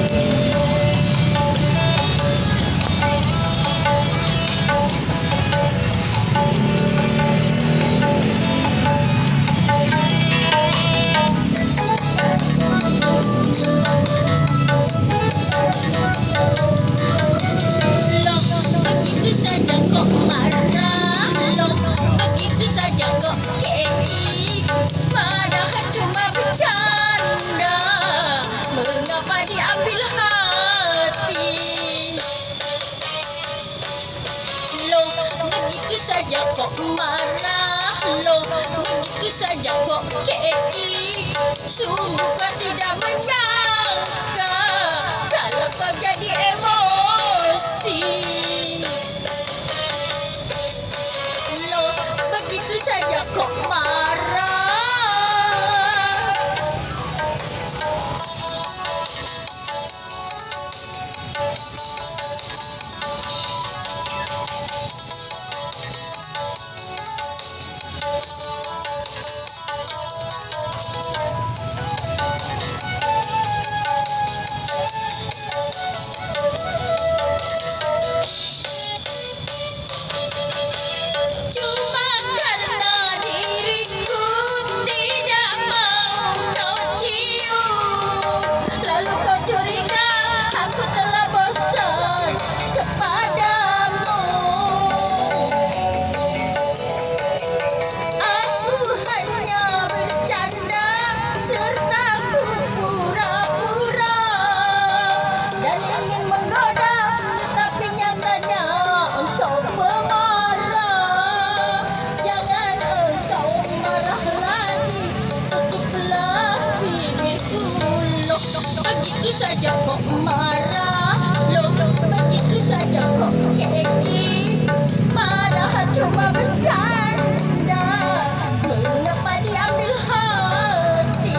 Saja kok marah lo, begitu saja kok keki. Sungguh kau tidak menyangka kalau kau jadi emosi. Lo begitu saja kok marah. Saja kok marah lo, begitu saja kok keki. Padahal cuma bercanda, mengapa diambil hati?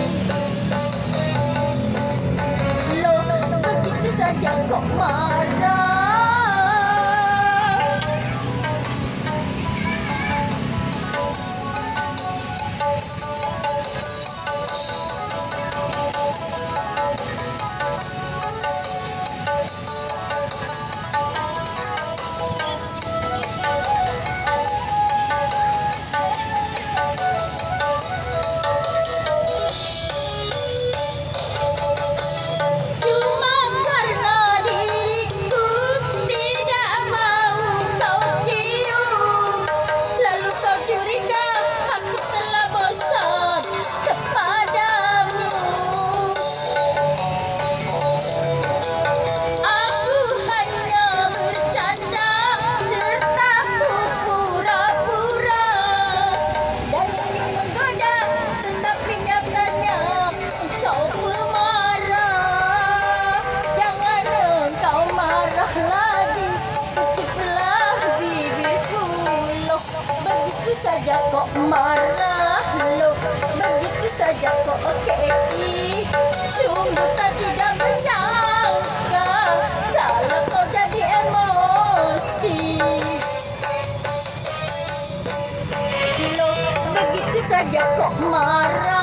Lo begitu saja kok marah. Saja kok marah lo, begitu saja kok keki. Sungguh tak tidak menyangka kalau kau jadi emosi. Lo begitu saja kok marah.